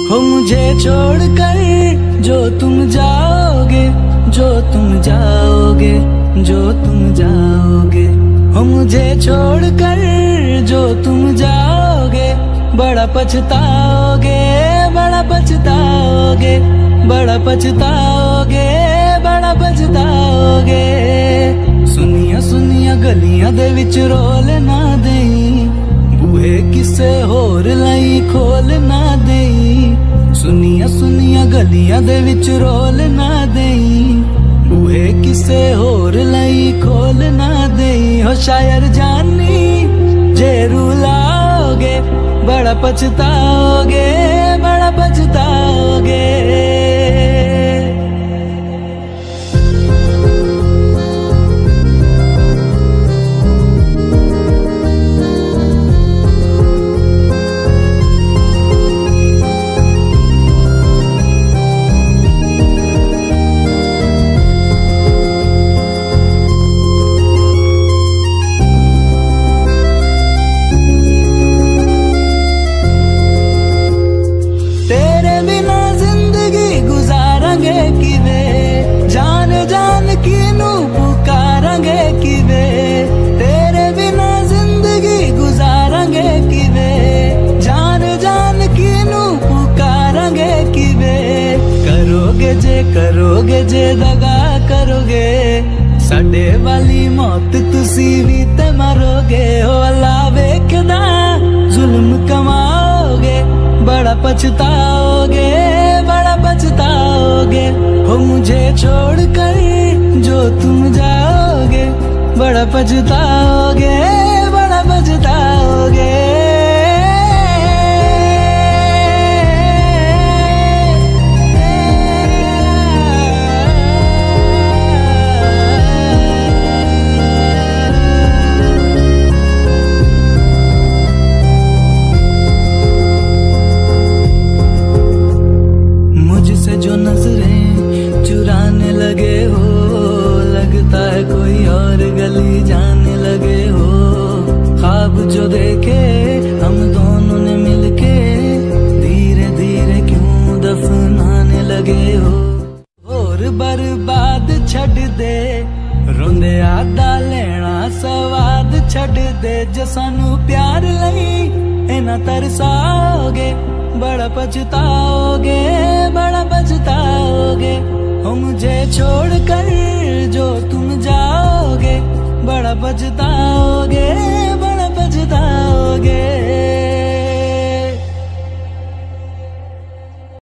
हो मुझे छोड़कर जो तुम जाओगे, जो तुम जाओगे, जो तुम जाओगे। हो मुझे छोड़कर जो तुम जाओगे, बड़ा पछताओगे, बड़ा पछताओगे, बड़ा पछताओगे, बड़ा पछताओगे। सुनिया सुनिया गलियां दे विच रोल ना देई, बूहे किसे होर लई खोल ना देई। सुनिया सुनिया गलियां दे विच रोल ना देई, बूहे किसे होर लई खोल ना देई। हो शायर जानी जे रुलाओगे, बड़ा पछताओगे, बड़ा पछताओगे। करोगे जे दगा करोगे, साडे वाली मौत तुसी भी ते मरोगे। हो अल्लाह वेखदा जुल्म कमाओगे, बड़ा पछताओगे, बड़ा पछताओगे। हो मुझे छोड़कर जो तुम जाओगे, बड़ा पछताओगे, बड़ा पछताओगे। जो नजरें चुराने लगे हो, लगता है कोई और गली जाने लगे हो। ख्वाब जो देखे हम दोनों ने मिलके, धीरे धीरे क्यों दफनाने लगे हो। और बर्बाद छड़ दे, रोंदे आदा लेना स्वाद छड़ दे। जो सानू प्यार लई इना तरसाओगे, बड़ा पछताओगे, बड़ा पछताओगे। हो मुझे छोड़कर जो तुम जाओगे, बड़ा पछताओगे, बड़ा पछताओगे।